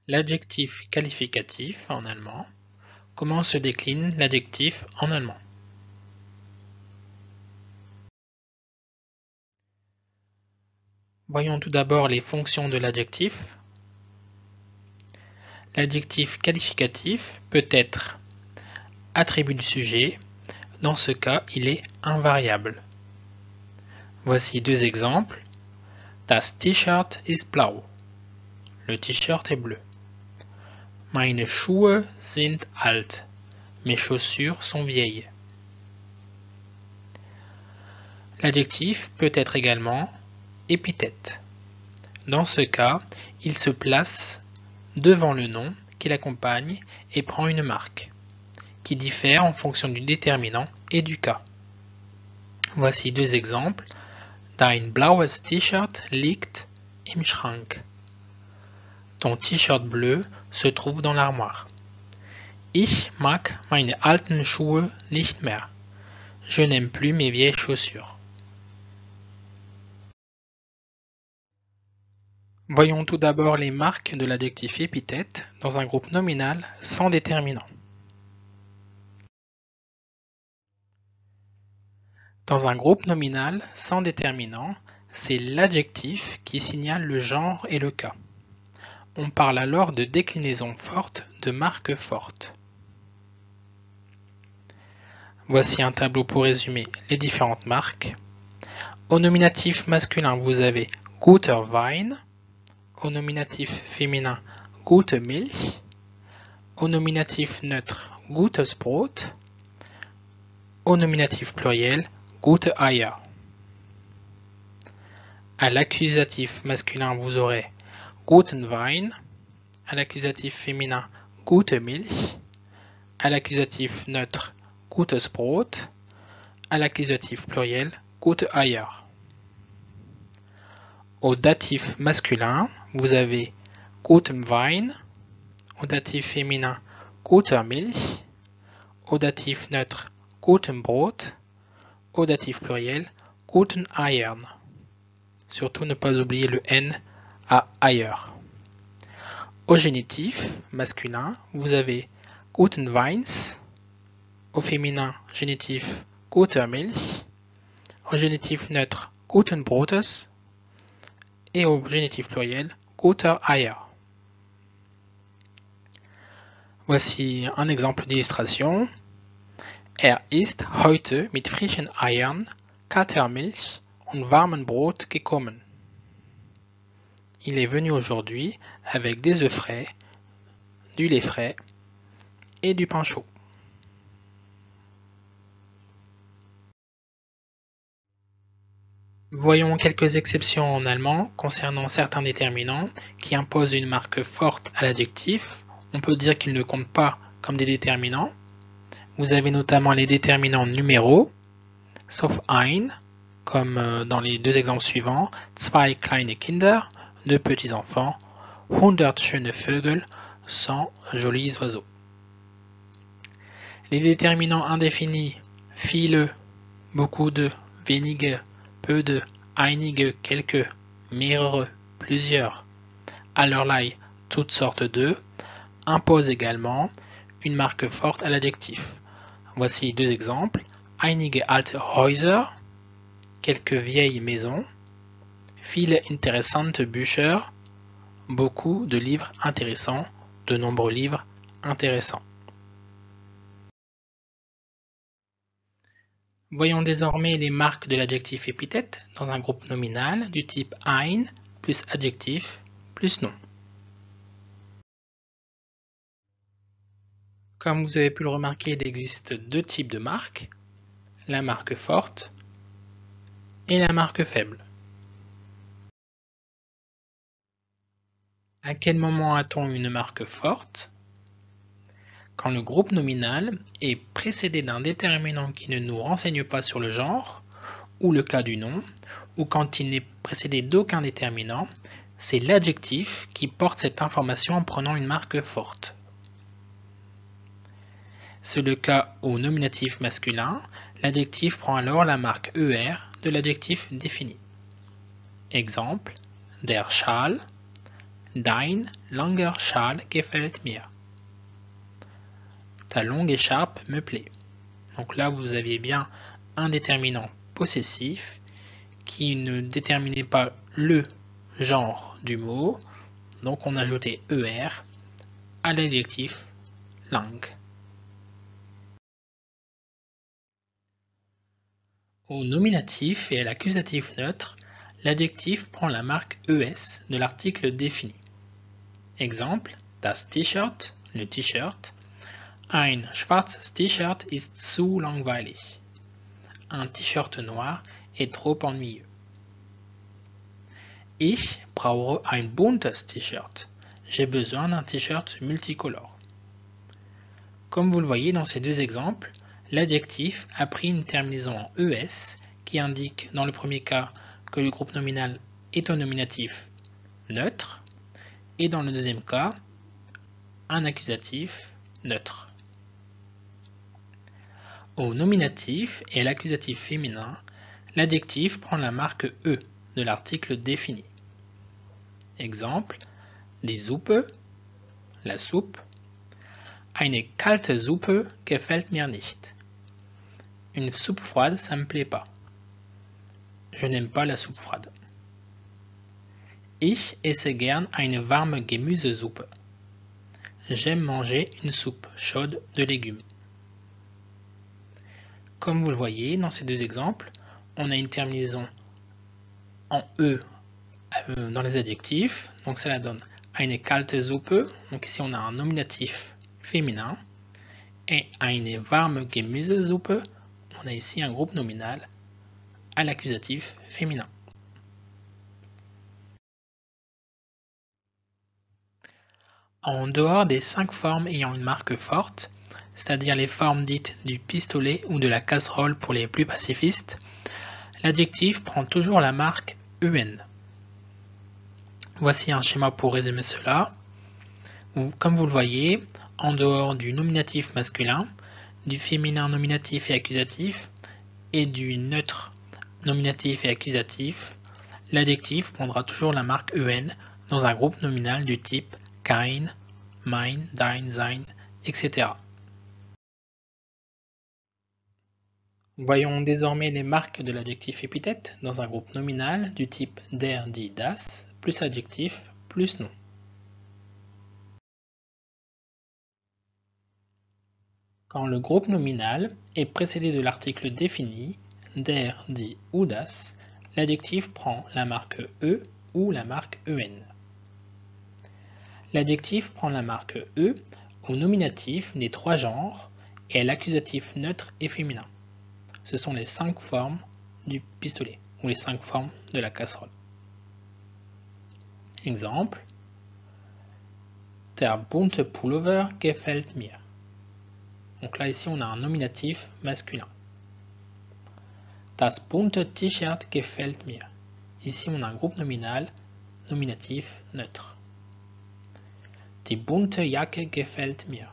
L'adjectif qualificatif en allemand. Comment se décline l'adjectif en allemand? Voyons tout d'abord les fonctions de l'adjectif. L'adjectif qualificatif peut être attribut du sujet. Dans ce cas, il est invariable. Voici deux exemples. Das T-Shirt ist blau. Le t-shirt est bleu. Meine Schuhe sind alt. Mes chaussures sont vieilles. L'adjectif peut être également épithète. Dans ce cas, il se place devant le nom qui l'accompagne et prend une marque, qui diffère en fonction du déterminant et du cas. Voici deux exemples. Dein blaues T-Shirt liegt im Schrank. Ton t-shirt bleu se trouve dans l'armoire. Ich mag meine alten Schuhe nicht mehr. Je n'aime plus mes vieilles chaussures. Voyons tout d'abord les marques de l'adjectif épithète dans un groupe nominal sans déterminant. Dans un groupe nominal sans déterminant, c'est l'adjectif qui signale le genre et le cas. On parle alors de déclinaison forte de marque forte. Voici un tableau pour résumer les différentes marques. Au nominatif masculin, vous avez guter Wein. Au nominatif féminin, gute Milch. Au nominatif neutre, gutes Brot. Au nominatif pluriel, gute Eier. À l'accusatif masculin, vous aurez guten Wein. À l'accusatif féminin, gute Milch. À l'accusatif neutre, gutes Brot. À l'accusatif pluriel, gute Eier. Au datif masculin, vous avez gutem Wein. Au datif féminin, guter Milch. Au datif neutre, gutem Brot. Au datif pluriel, guten Eiern. Surtout ne pas oublier le N à ailleurs. Au génitif masculin, vous avez guten Weins. Au féminin génitif, guter Milch. Au génitif neutre, guten Brotes. Et au génitif pluriel, guter Eier. Voici un exemple d'illustration. Er ist heute mit frischen Eiern, kalter Milch und warmem Brot gekommen. Il est venu aujourd'hui avec des œufs frais, du lait frais et du pain chaud. Voyons quelques exceptions en allemand concernant certains déterminants qui imposent une marque forte à l'adjectif. On peut dire qu'ils ne comptent pas comme des déterminants. Vous avez notamment les déterminants numéros, sauf ein, comme dans les deux exemples suivants, zwei kleine Kinder, 2 petits enfants, 100 schöne Vögel, 100 jolis oiseaux. Les déterminants indéfinis, viele, beaucoup de, wenige, peu de, einige, quelques, mehrere, plusieurs, allerlei, toutes sortes de, imposent également une marque forte à l'adjectif. Voici deux exemples. Einige alte Häuser, quelques vieilles maisons. Viele interessante Bücher, beaucoup de livres intéressants, de nombreux livres intéressants. Voyons désormais les marques de l'adjectif épithète dans un groupe nominal du type ein plus adjectif plus nom. Comme vous avez pu le remarquer, il existe deux types de marques, la marque forte et la marque faible. À quel moment a-t-on une marque forte? Quand le groupe nominal est précédé d'un déterminant qui ne nous renseigne pas sur le genre ou le cas du nom, ou quand il n'est précédé d'aucun déterminant, c'est l'adjectif qui porte cette information en prenant une marque forte. C'est le cas au nominatif masculin, l'adjectif prend alors la marque ER de l'adjectif défini. Exemple, der Schal, Dein langer Schal gefällt mir. Ta longue écharpe me plaît. Donc là, vous aviez bien un déterminant possessif qui ne déterminait pas le genre du mot. Donc on ajoutait ER à l'adjectif lang. Au nominatif et à l'accusatif neutre, l'adjectif prend la marque ES de l'article défini. Exemple, das T-Shirt, le t-shirt. Ein schwarzes T-Shirt ist zu langweilig. Un t-shirt noir est trop ennuyeux. Ich brauche ein buntes T-Shirt. J'ai besoin d'un t-shirt multicolore. Comme vous le voyez dans ces deux exemples, l'adjectif a pris une terminaison en ES qui indique dans le premier cas que le groupe nominal est un nominatif neutre et dans le deuxième cas un accusatif neutre. Au nominatif et à l'accusatif féminin, l'adjectif prend la marque E de l'article défini. Exemple, die Suppe, la soupe. Eine kalte Suppe gefällt mir nicht. Une soupe froide, ça me plaît pas. Je n'aime pas la soupe froide. Ich esse gern eine warme Gemüsesuppe. J'aime manger une soupe chaude de légumes. Comme vous le voyez dans ces deux exemples, on a une terminaison en E dans les adjectifs, donc ça la donne eine kalte Suppe, donc ici on a un nominatif féminin, et eine warme Gemüsesuppe, on a ici un groupe nominal à l'accusatif féminin. En dehors des 5 formes ayant une marque forte, c'est-à-dire les formes dites du pistolet ou de la casserole pour les plus pacifistes, l'adjectif prend toujours la marque EN. Voici un schéma pour résumer cela. Comme vous le voyez, en dehors du nominatif masculin, du féminin nominatif et accusatif, et du neutre nominatif et accusatif, l'adjectif prendra toujours la marque EN dans un groupe nominal du type kein, mein, dein, sein, etc. Voyons désormais les marques de l'adjectif épithète dans un groupe nominal du type der, die, das, plus adjectif, plus nom. Quand le groupe nominal est précédé de l'article défini, der, die ou das, l'adjectif prend la marque E ou la marque EN. L'adjectif prend la marque E au nominatif des 3 genres et à l'accusatif neutre et féminin. Ce sont les 5 formes du pistolet, ou les 5 formes de la casserole. Exemple, der bunte Pullover gefällt mir. Donc là, ici, on a un nominatif masculin. Das bunte T-Shirt gefällt mir. Ici, on a un groupe nominal, nominatif neutre. Die bunte Jacke gefällt mir.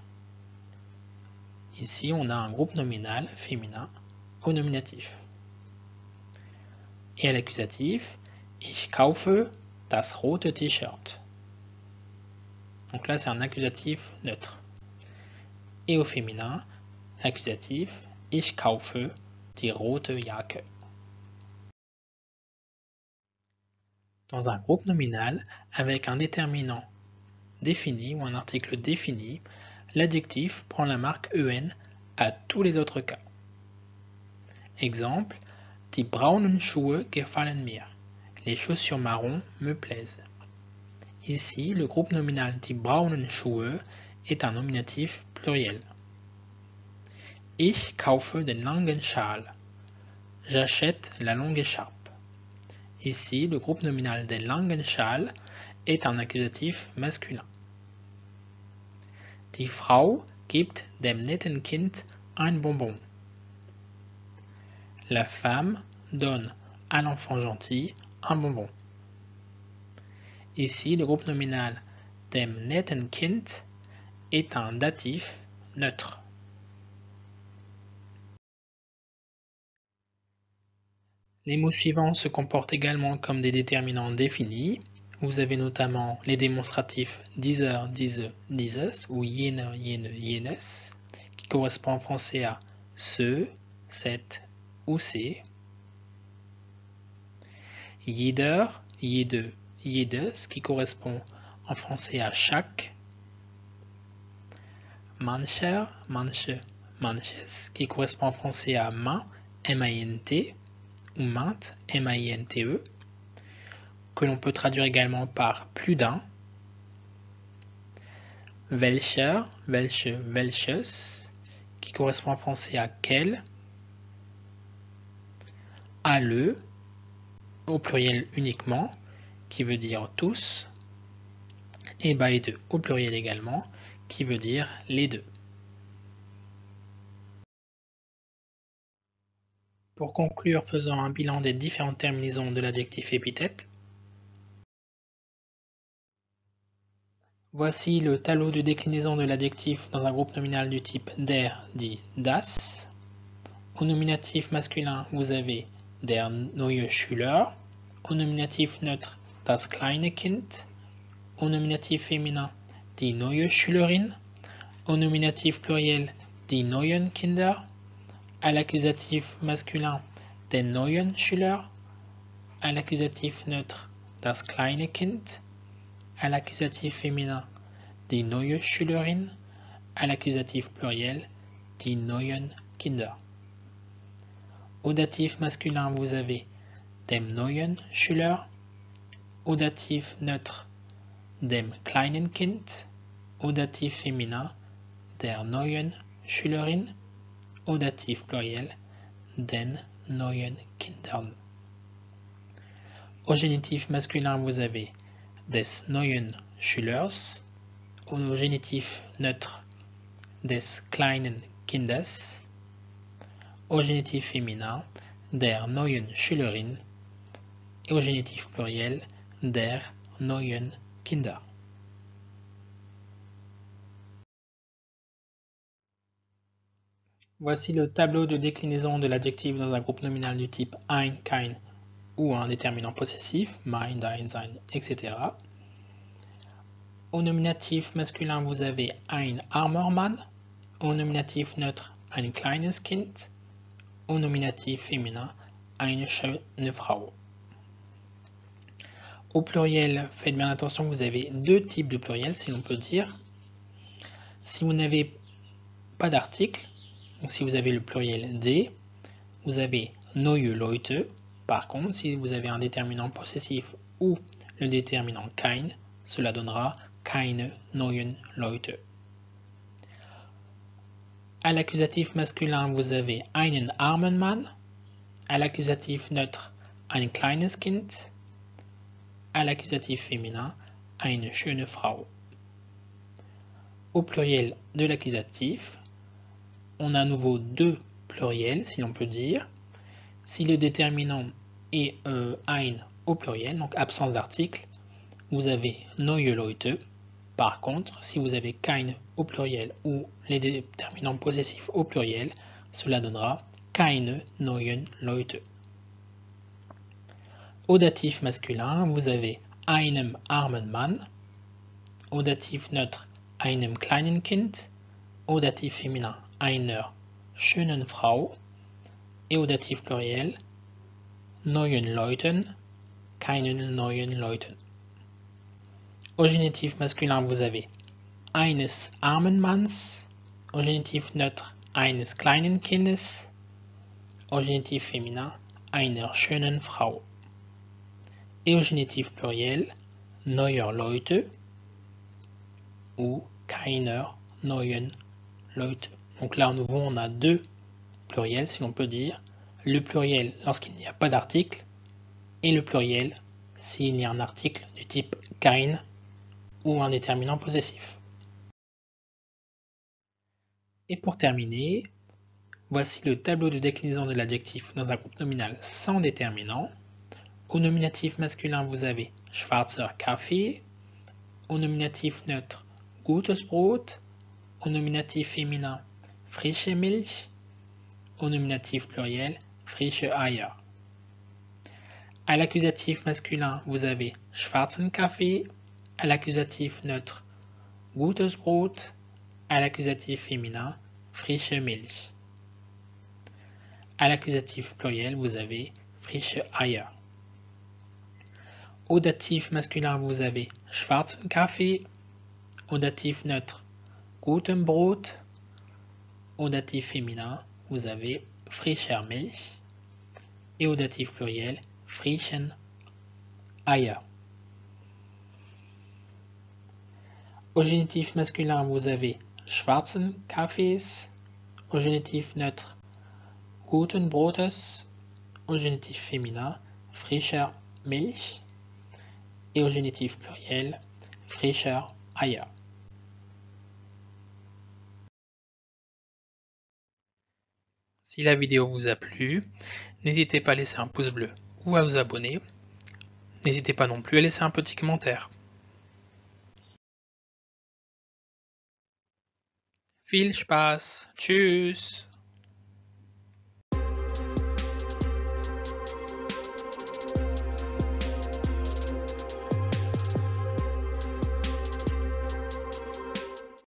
Ici, on a un groupe nominal féminin au nominatif. Et à l'accusatif, ich kaufe das rote T-Shirt. Donc là, c'est un accusatif neutre. Et au féminin, accusatif, ich kaufe die rote Jacke. Dans un groupe nominal, avec un déterminant défini ou un article défini, l'adjectif prend la marque EN à tous les autres cas. Exemple, die braunen Schuhe gefallen mir. Les chaussures marron me plaisent. Ici, le groupe nominal die braunen Schuhe est un nominatif pluriel. Ich kaufe den langen Schal. J'achète la longue écharpe. Ici, le groupe nominal den langen Schal est un accusatif masculin. Die Frau gibt dem netten Kind ein Bonbon. La femme donne à l'enfant gentil un bonbon. Ici, le groupe nominal dem netten Kind est un datif neutre. Les mots suivants se comportent également comme des déterminants définis. vous avez notamment les démonstratifs dieser, diese, dieses ou jener, jene, jenes, qui correspond en français à ce, cette ou ces. Jeder, jede, jedes, qui correspond en français à chaque. Mancher, manche, manches, qui correspond en français à main, M-A-I-N-T, ou mainte, M-A-I-N-T-E, que l'on peut traduire également par plus d'un. Welcher, welche, welches, qui correspond en français à quel. Alle, au pluriel uniquement, qui veut dire tous. Et beide, au pluriel également, qui veut dire les deux. Pour conclure, faisons un bilan des différentes terminaisons de l'adjectif épithète. Voici le tableau de déclinaison de l'adjectif dans un groupe nominal du type der, dit das. Au nominatif masculin, vous avez der neue Schüler. Au nominatif neutre, das kleine Kind. Au nominatif féminin, die neue Schülerin. Au nominatif pluriel, die neuen Kinder. À l'accusatif masculin, den neuen Schüler. À l'accusatif neutre, das kleine Kind. À l'accusatif féminin, die neue Schülerin. À l'accusatif pluriel, die neuen Kinder. Au datif masculin, vous avez dem neuen Schüler. Au datif neutre, dem kleinen Kind. Au datif féminin, der neuen Schülerin. Au datif pluriel, den neuen Kindern. Au génitif masculin, vous avez des neuen Schülers. Au génitif neutre, des kleinen Kindes. Au génitif féminin, der neuen Schülerin. Et au génitif pluriel, der neuen Kinder. Voici le tableau de déclinaison de l'adjectif dans un groupe nominal du type ein, kein ou un déterminant possessif, mein, dein, sein, etc. Au nominatif masculin, vous avez ein armer Mann. Au nominatif neutre, ein kleines Kind. Au nominatif féminin, eine schöne Frau. Au pluriel, faites bien attention, vous avez deux types de pluriel, si l'on peut dire. Si vous n'avez pas d'article, donc si vous avez le pluriel des, vous avez neue Leute. Par contre, si vous avez un déterminant possessif ou le déterminant kein, cela donnera keine neuen Leute. À l'accusatif masculin, vous avez einen armen Mann. À l'accusatif neutre, ein kleines Kind. À l'accusatif féminin, eine schöne Frau. Au pluriel de l'accusatif, on a à nouveau deux pluriels, si l'on peut dire. Si le déterminant est ein au pluriel, donc absence d'article, vous avez neue Leute. Par contre, si vous avez kein au pluriel ou les déterminants possessifs au pluriel, cela donnera keine neuen Leute. Au datif masculin, vous avez einem armen Mann. Au datif neutre, einem kleinen Kind. Au datif féminin, einer schönen Frau. Et au datif pluriel, neuen Leuten, keinen neuen Leuten. Au génitif masculin, vous avez eines armen Manns. Au génitif neutre, eines kleinen Kindes. Au génitif féminin, einer schönen Frau. Et au génitif pluriel, neuer Leute ou keiner neuen Leute. Donc là, à nouveau, on a deux pluriels, si l'on peut dire. Le pluriel lorsqu'il n'y a pas d'article et le pluriel s'il y a un article du type kein ou un déterminant possessif. Et pour terminer, voici le tableau de déclinaison de l'adjectif dans un groupe nominal sans déterminant. Au nominatif masculin, vous avez schwarzer Kaffee. Au nominatif neutre, gutes Brot. Au nominatif féminin, frische Milch. Au nominatif pluriel, frische Eier. À l'accusatif masculin, vous avez schwarzen Kaffee. À l'accusatif neutre, gutes Brot. À l'accusatif féminin, frische Milch. À l'accusatif pluriel, vous avez frische Eier. Au datif masculin, vous avez schwarzen Kaffee. Au datif neutre, guten Brot. Au datif féminin, vous avez frischer Milch. Et au datif pluriel, frischen Eier. Au génitif masculin, vous avez schwarzen Kaffees. Au génitif neutre, guten Brotes. Au génitif féminin, frischer Milch. Et au génitif pluriel, frischer Eier. Si la vidéo vous a plu, n'hésitez pas à laisser un pouce bleu ou à vous abonner. N'hésitez pas non plus à laisser un petit commentaire. Viel Spaß. Tschüss.